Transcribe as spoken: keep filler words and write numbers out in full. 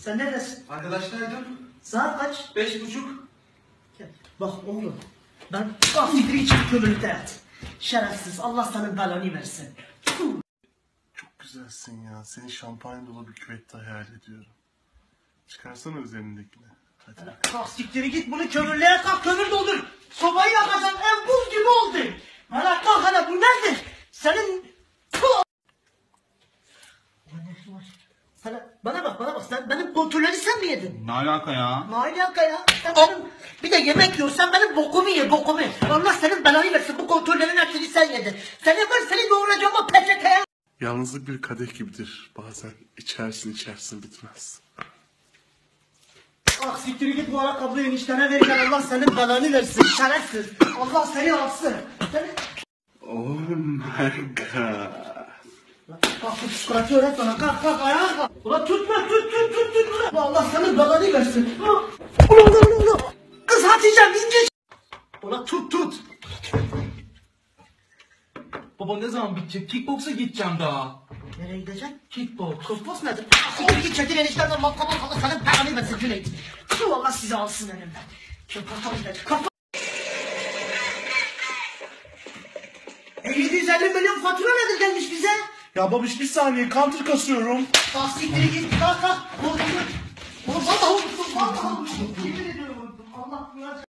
Sen neredesin? Arkadaşlardım. Saat kaç? Beş buçuk. Gel. Bak oğlum. Ben bak siktir için kömürlükte yat. Şerefsiz. Allah senin belanı versin. Çok güzelsin ya. Seni şampanya dolu bir küvette hayal ediyorum. Çıkarsana üzerindekini. Hadi. Kalk siktir git bunu kömürlüğe kalk, kömür doldur. Sobayı yakacaksın, ev buz gibi oldu. Hala kalk hala, bu nedir? Senin... Sana, bana bak bana bak, sen benim kontrolleri sen mi yedin? Ne alaka ya? Ne alaka ya? Sen benim, bir de yemek yiyorsan benim bokumu ye, bokumu. Allah senin belanı versin, bu kontrollerin hepsini sen yedin. Seni var, seni doğuracağım o peçeteye. Yalnızlık bir kadeh gibidir. Bazen içersin içersin bitmez. Ah siktir git, bu ayakkabıyı eniştene verirken Allah senin belanı versin, şerefsiz. Allah seni alsın. Seni... Oh my god. Kalk bu psikoloji öğret bana, kalk kalk ayağa kalk. Ulan tutma, tut tut tut tut. Ulan Allah senin belanı versin. Ulan ulan ulan ulan. Kız Hatice'm ince. Ulan tut tut. Baba ne zaman bitecek? Kickboksa gideceğim daha. Nereye gideceksin? Kickboks. Kosmos nedir? Siktir git çetin eniştemden matkap Allah senin belanı versin Cüneyt. Şu Allah sizi alsın elimden. Köpürtan gidecek. Kapat. E yedi yüz elli milyon fatura nedir gelmiş bize? Ya babiş bir saniye counter kasıyorum. Ah siktir git kalk kalk. Oğlum oğlum vallahi unuttum vallahi unuttum. Yemin ediyorum.